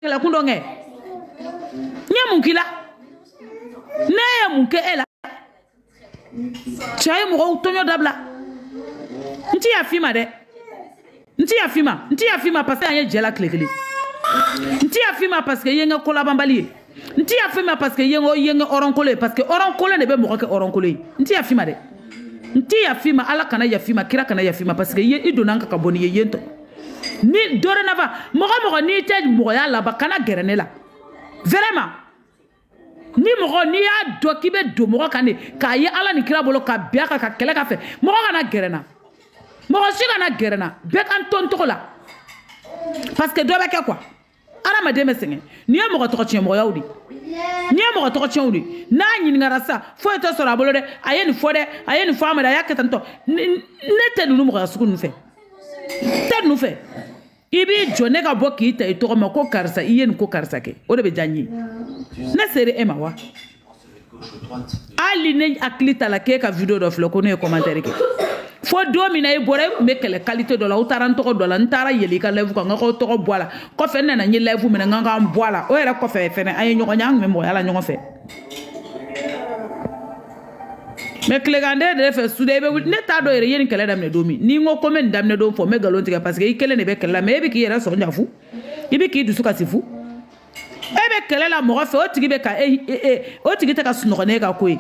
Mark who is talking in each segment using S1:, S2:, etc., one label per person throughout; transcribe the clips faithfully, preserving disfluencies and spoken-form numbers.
S1: la kundonge nya munkila ne ya munke ela chaye mo tonyo dabla nti ya fima de nti ya fima nti ya fima parce que anya jela klekele nti ya fima parce que yenga kola bambali nti ya fima parce que yengo yenga oronkole parce que oronkole ne be mo ke oronkole nti ya fima de nti ya fima ala kana ya fima kira kana ya fima parce que ye idonanka ka boni ye yento ni dorénavant mogo mogo ni te mogo ya laba kana gerene la vraiment ni mogo ni ya do kibe do mogo kane ka ye ala ni kira bolo ka biaka ka kele ka fe mogo kana gerena mogo si kana gerena be kan ton to la parce que do be ke quoi ala ma deme senge ni ya mogo to tien mogo ya udi ni ya mogo to tien udi na nyi ngara sa fo to so la bolo de ayeni fo de ayeni fo amada ya ketanto ne te nu mogo ya suku nu fe te nu fe ibi jone ka bo ki ta ito ma ko karsa iyen ko karsa ke o de be janyi na sere ema wa ali ne aklita la ke ka video do flo ko ne commentaire ke fo do mi na e bore me kele qualité do la o taranto ko do la ntara yeli ka live ko ngako to ko bola ko fe na nyi live mi na nganga bola o era ko fe fe na ayi nyoko nyang me mo yala nyoko fe me klegande de fe sude be ne ta do yere yen kele dam ne do mi ni ngo komen dam ne do fo me galon tiga parce que i kele ne be kele me be ki yera so njafu ibi ki du suka sifu e be kele la mo fe o tigi be ka e e o tigi ta ka suno ne ka ko e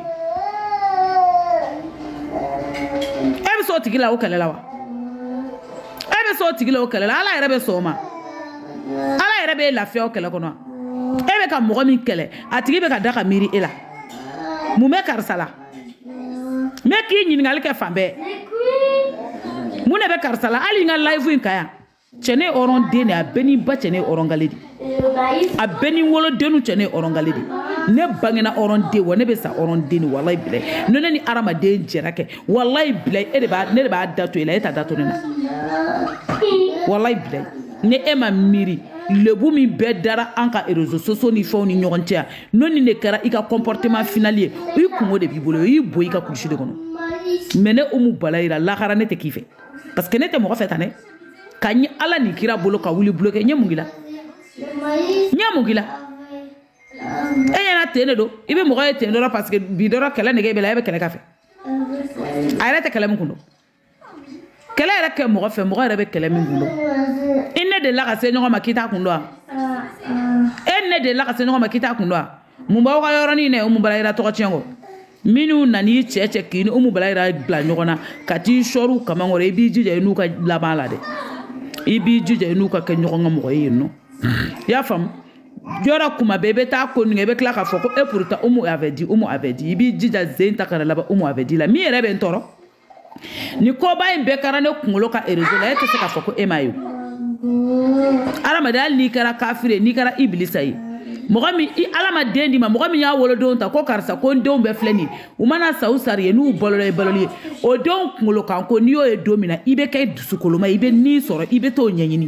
S1: be so tigi la o kele la wa e be so tigi la o kele la ala yere be so ma ala yere be la fe o kele ko no e be ka mo mi kele a tigi be ka da ka miri e la mu me karsala me ki nyingali ke fambe mune be karsala ali nga live in kaya chene oron dene a beni ba chene oron galedi a beni wolo denu chene oron galedi ne bangena oron de wone be sa oron deni wallahi bile no ne ni arama de jerake wallahi bile e de ba ne de ba dato ila eta dato ne na wallahi bile ne ema miri lebu mi be dara anka réseaux sociaux ni fo ni ñogontia noni ne kara ika comportement finalier uy kumo de bibolo yi boy ka kulshi de kono mene umu balaira la khara ne te kife parce que ne te mo fetane kanyi ala ni kira bolo ka wuli bloqué nyamungila nyamungila e yana tene do ibe mo ga tene do parce que bidoro kala ne be la be kala kafe ayra te kala mun kundo kala era ke mo fe mo ga be kala mun kundo inne de la ka se nyoma makita kundo enne de la ka se nyoma makita kundo mumba wa yoroni ne umu balaira to chengo minu nani cheche kini umu balaira bla nyogona kati shoru kama ngore ibi jije nu ka la bala de ibi jije nu ka ke nyogonga mo yino ya fam jora kuma bebe ta ko ngebe kla ka foko e pourtant umu avait dit umu avait dit ibi jija zenta kana laba umu avait dit la mi rebe ntoro ni ko ba imbe karane kungolo ka erezo la ete se ka foko e mayo ala madal ni kara kafire ni kara iblisa yi mogami i ala ma dendi ma mogami ya wolo don ta ko karsa ko ndon be fleni umana sa usari nu bolole bolole o don kungolo kan ko ni o e domina ibe kay dusukoloma ibe ni soro ibe to nyanyini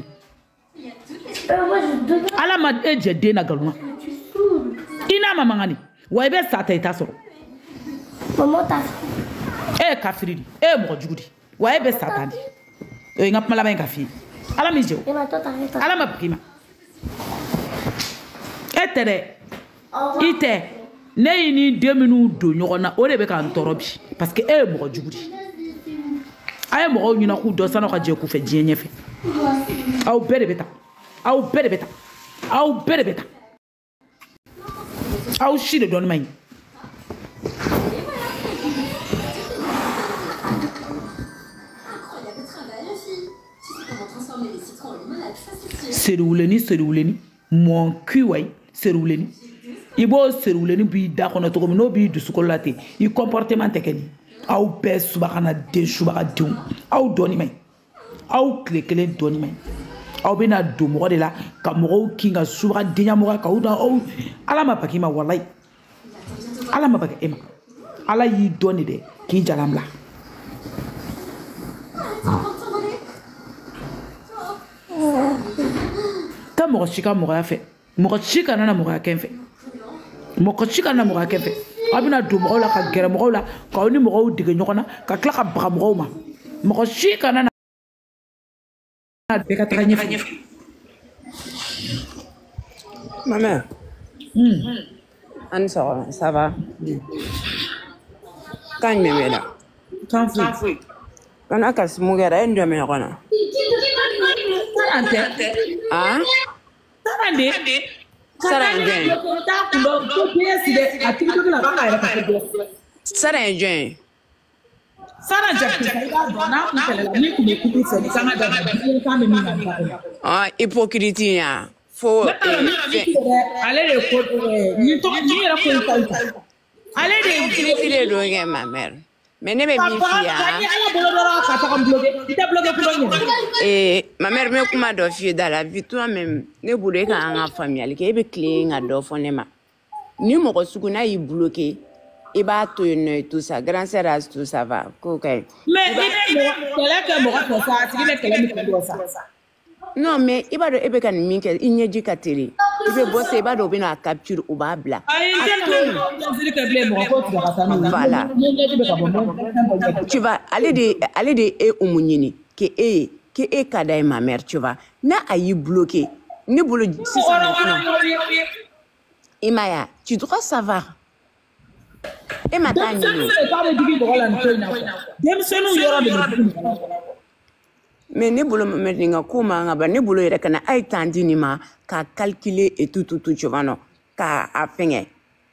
S1: ala ma eje de na galuma ina mama ngani wa ibe sata ita soro momota e kafiri e mo jugudi wa ibe satani e ngap mala ben kafi ala mi jew ala ma prima etere ite ne ni deux minutes do nyogona o de be kan torobi parce que e mo jugudi ay mo nyina ku do sano ka je ku fe dienye fe aw bere beta aw bere beta aw bere beta aw shide don may serouleni serouleni mon cul way serouleni ibo serouleni bi da kono to no bi du sukolate i comportement tekeni aw be subhana de subhana de aw doni may aw klekele doni may aw bena do mo de la ka mo kinga subhana de nya mo ka uda aw ala ma pakima wallahi ala ma baka ema ala yi doni de ki jalamla ta mo chika mo ya fe mo chika na mo ya kenfe mo chika na mo ya kenfe abina do mo la ka gere mo la ka oni mo dige nyokona ka kla ka bra mo ma mo chika na be ka tranye
S2: Ma mère.
S1: Hmm.
S2: Anne ça, ça va. Quand me me là.
S1: Quand fou.
S2: Quand a casse mugara endo me kona.
S1: Sarante.
S2: Ah?
S1: Sarante.
S2: Sara enjoy.
S1: Ta kulo to besi de atiko la baka era ka de.
S2: Sara enjoy.
S1: Sara jakki sai da dona ku kala ni ku ne ku se ni kama da ni ka me mi na.
S2: Ah, hypocrite ya. Faut
S1: allez de ko ni to ni era ko ta. Allez de
S2: hypocrite do nge ma mère. Mais ne me mi fia. Eh, ma mère me kuma do fie dans la vie toi même. Ne boule ka nga famille ke be clé nga do fonema. Ni mo ko sukuna yi bloqué. Et bah tout tout ça, grand sœur tout ça va. OK.
S1: Mais il est que mo ko ça, tu me kele mi ko ça.
S2: Non mais il va de ebe kan mi ke inyeji ka télé. Il veut bosser ba do bina capture ou ba bla. Voilà. Tu vas aller de aller de e umunyini que e que e kada ma mère tu vas. Na ayi bloqué. Ni bolo si ça. Imaya, tu dois savoir. Et maintenant, mais ne bolo meninga kuma nga ba ne bolo yere kana ay tandini ma ka calculer et tout tout tout tu vois non ka afenge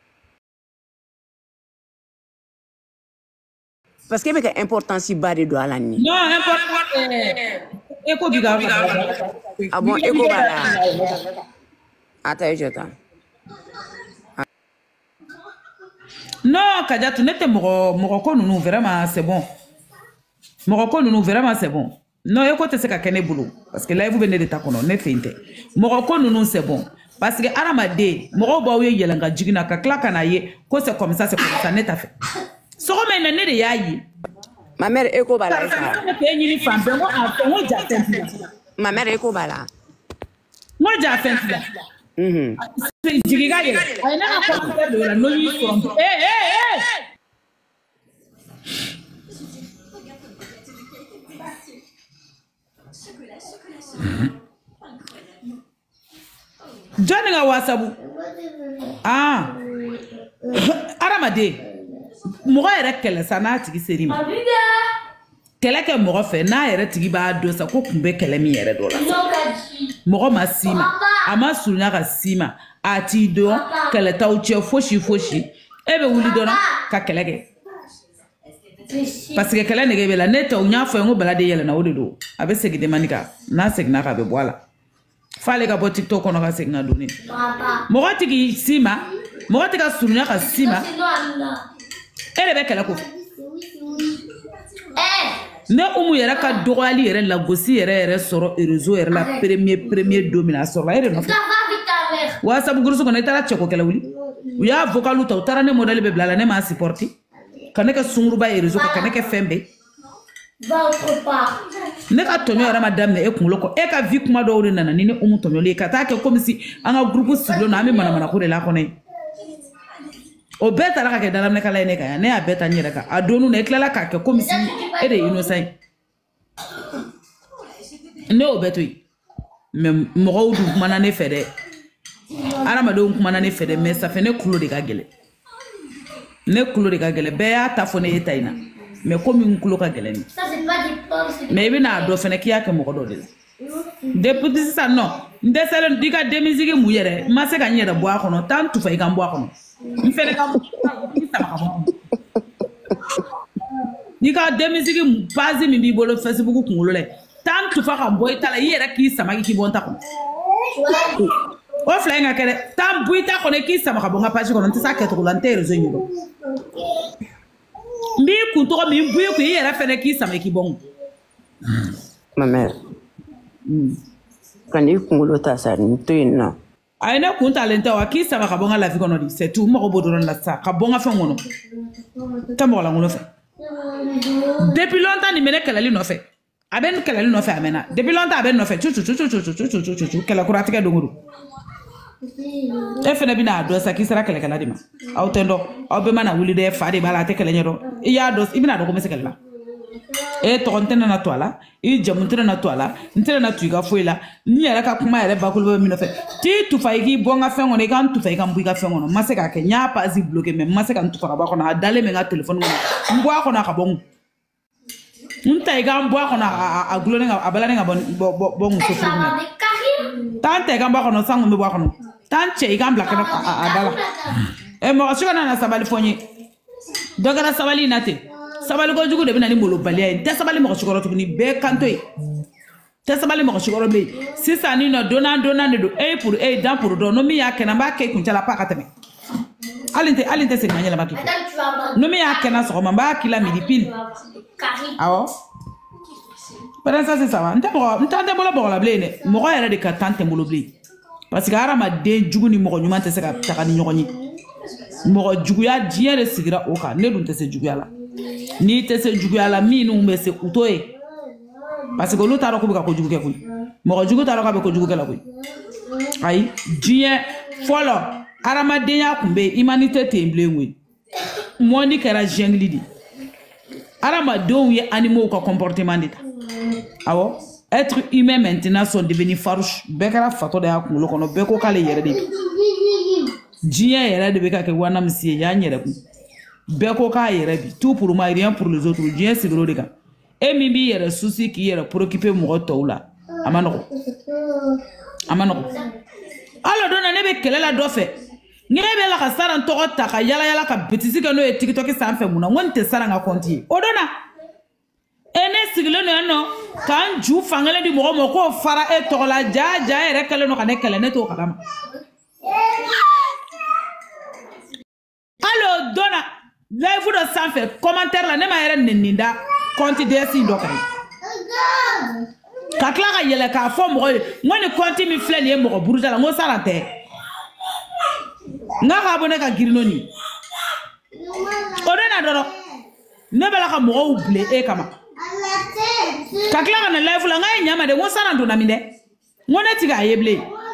S2: parce que c'est important si bari do ala ni
S1: non important eko biga
S2: ah bon eko bala attends je t'en
S1: non Kadiatou n'était moro moro ko nous vraiment c'est bon moro ko nous vraiment c'est bon. Non, il faut que tu aies boulot. Parce que là, vous venez de ta connaître, ne fait pas. Mon non c'est bon. Parce que Aramade, mon baouye yelanga jigina ka klakanaye, ko c'est comme ça, c'est comme ça, n'est pas fait. Ce qu'on m'a donné de yayi.
S2: Ma mère est kobala. Ma mère est kobala.
S1: Moi, j'ai fait ça. Hum. Jigiga ye. Aïe na pas faire de la noyi from. Eh eh eh. Johnny nga wasabu. Ah. Aramade. Mɔgɔ yɛrɛ kɛlɛ sa n'a tigi seri ma. Kɛlɛ kɛ mɔgɔ fɛ n'a yɛrɛ tigi b'a dɔn sa ko kun bɛ kɛlɛ min yɛrɛ dɔ la. Mɔgɔ ma si ma. A ma surunya ka si ma. A t'i dɔn kɛlɛ t'aw cɛ fosi fosi. E bɛ wuli dɔrɔn ka kɛlɛ kɛ. Parce que kɛlɛ nege bɛ la ne tɛ o n y'a fɔ n ko bala de yɛlɛna o de don. A bɛ segin demani kan. N'a seginna ka bɛ bɔ a la. Fale ka bɔ TikTok kɔnɔ ka segin ka don ne. Mɔgɔ tigi si ma. Mɔgɔ tɛ ka surunya ka si ma. E de bɛ kɛlɛ ko. Ne umu yɛrɛ ka dɔgɔyali yɛrɛ lagosi yɛrɛ yɛrɛ sɔrɔ réseau yɛrɛ la premier premier don min a sɔrɔla e de nɔfɛ. WhatsApp groupe kɔnɔ i taara cɛko kɛlɛ wuli. U y'a vocal ta u taara ne modèle bɛ bila la ne m'a supporter. Ka ne kɛ sunguruba ye réseau kan ka ne kɛ fɛn bɛɛ. Ne ka tɔɲɔ yɛrɛ ma daminɛ e kunkolo kɔ. E ka vie kuma dɔw de nana ni ne umu tɔɲɔli ye ka taa kɛ comme si an ka groupe sigilen don an bɛ manamana ko de la kɔnɔ ye. O bɛɛ taara ka kɛ dalaminɛkala ye ne kan yan ne y'a bɛɛ ta n yɛrɛ kan a donu na e tilala k'a kɛ comme si e de ye innocent ye ne y'o bɛɛ to yen mais mɔgɔw dun kumana ne fɛ dɛ adamadenw kumana ne fɛ dɛ mais ça fait ne kulo de ka gɛlɛn ne kulo de ka gɛlɛn bɛɛ y'a ta fɔ ne ye ta in na mais komi n kulo ka gɛlɛn ni mais i bɛna dɔ fɛnɛ k'i y'a kɛ mɔgɔ dɔ de la depuis sisan non n dɛsɛlen i ka denmisɛnnin mun yɛrɛ n ma se ka n yɛrɛ bɔ a kɔnɔ taa n tufa i ka n bɔ a kɔnɔ. Ni ka denmisɛnnin base min b'i bolo Facebook kunkolo la tan tufa ka bɔ i ta la i yɛrɛ k'i sama k'i bɔ n ta kɔnɔ o fila in ka kɛ dɛ tan bɔ i ta kɔnɔ k'i sama ka bɔ n ka page kɔnɔ n tɛ se a kɛcogo la n tɛ réseau ɲɛdɔn n b'i kun tɔgɔ min bɔ i kun i yɛrɛ fɛnɛ k'i sama k'i bɔ n kun.
S2: Ma mère. Quand il kunkolo ta sa n to yen nɔ.
S1: A ye ne kun talen tɛ wa k'i sama ka bɔ n ka lafi kɔnɔ di c'est tout n mago b'o dɔrɔn la sa ka bɔ n ka fɛn kɔnɔ tɛ mɔgɔ lankolon fɛ depuis longtemps nin bɛ ne kɛlɛli nɔfɛ a bɛ ne kɛlɛli nɔfɛ a mɛnna depuis longtemps a bɛ ne nɔfɛ cu cu cu cu cu cu cu cu cu kɛlɛ kuratigɛ don o don e fɛnɛ bɛ n'a dɔn sa k'i sera kɛlɛkɛla de ma aw tɛ n dɔn aw bɛɛ mana wuli dɛ fa de b'a la a tɛ kɛlɛ ɲɛdɔn i y'a dɔn i bɛna dɔn ko n bɛ se kɛlɛ la e to ntena na to ala e jamu ntena na to ala ntena na tuiga foila ni yara ka kuma yare bakulu be mino fe ti tu fa igi bonga fe ngone kan tu fa igi mbuiga fe ngono mase ka ke nya pa zi bloquer même mase kan tu fa ba kono adale me nga telephone ngono mbwa kono ka bon nta igi mbwa kono a glone nga abala nga bon bon so furu tante ga mbwa kono sangu mbwa kono tante igi mbla ka adala e mo shikana na sabali fonyi dogara sabali nate sabali ko jugu de bina ni molo balia te sabali mo shikoro tugni be kanto e te sabali mo shikoro be sisa ni no dona dona ne do e pour e dan pour do no mi ya kena ba ke kuncha la pa katame alinte alinte se nganya la ba ki no mi ya kena so ma ba kila midi pile awo para ça c'est ça va nta mo nta de bolo bolo ble ne mo ga de ka tante molo ble parce que ara ma de jugu ni mo nyuma te se ka takani nyogoni mo jugu ya diere de sigira o ka ne dun te se jugu ya la ni te se jugu ala minu me se kutoe parce que l'autre ko ka ko jugu ke ko mo jugu taro ka be ko jugu ke la ko ay dien folo arama denya kumbe humanité temble ngwe moni kera jengli di arama don ye animaux ko comportement d'eta awo être humain maintenant sont devenus farouches bekara fato da ko lo kono be ko kale yere de dien yere de be ka ke wana msie ya nyere ku beko ka yere bi tout pour moi rien pour les autres Dieu c'est gros dega et mimi yere souci qui yere préoccupé mo toula amano amano alors dona ne be kelela do fe ngebe la ka sara ntoko taka yala yala ka betisi ka no e TikTok sa fe muna wonte sara nga konti odona ene sigile no no kan ju fangale di mo mo ko fara e tola ja ja ere kele no kane kele ne to kadama alors dona live do sans faire commentaire la ne ma yere ninda compte de si ndo kay ka kla ka yele ka fo mo ngoni compte mi fle ni mo buruja la ngo sarante nga ka bone ka girino ni odena doro ne bala ka mo ouble e kama ka kla ka na live la nga nyama de ngo saranto na minde ngone tiga yeble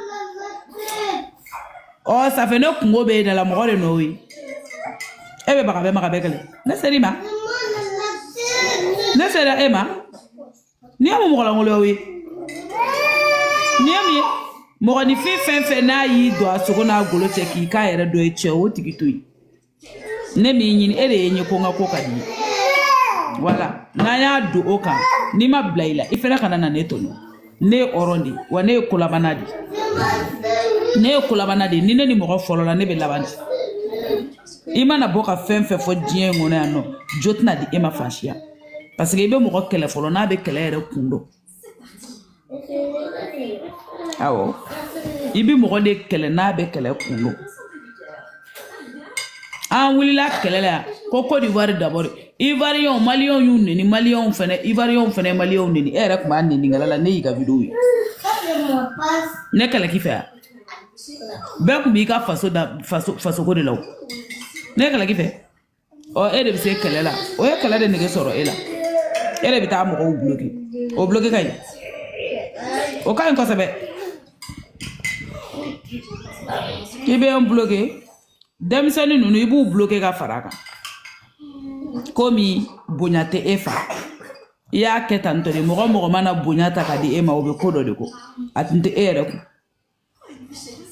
S1: oh ça fait no kungo be de la mo re no wi ebe baka be maka bekele ne seri ma ne seri ema ni amu mo la ngolo wi ni ami mo ni fi fen fen na yi do asoko na golo cheki ka yere do e che o tikitoi ne mi yin ere yenye ko nga ko kadi wala na ya do oka ni ma blaila ifere kana na neto ne orondi wa ne kulabanadi ne kulabanadi ni ne ni mo folo la ne be labandi imana boka fenfe fo dien ngone ano jotna di ema fashia parce que ibe mo ko kele folo na be kele re kundo awo ibi mo ko de kele na be kele kundo an wulila kele la ko Côte d'Ivoire d'abord Ivoirien Malien yu ni Malien fene Ivoirien fene Malien ni ere kuma ni ngala la ne yiga video yi ne kele kifa be ku bi ka faso da faso faso ko de law ne kala kife o e de bi se kala la o e kala de nege soro ela e de bi ta mo ko bloquer o bloquer kay o kay ko sabe ki be on bloquer dem seni nunu ibu bloquer ka faraka komi bonyate efa ya ketanto de mo mo mana bonyata ka di ema o be kodo de ko atinte ere ko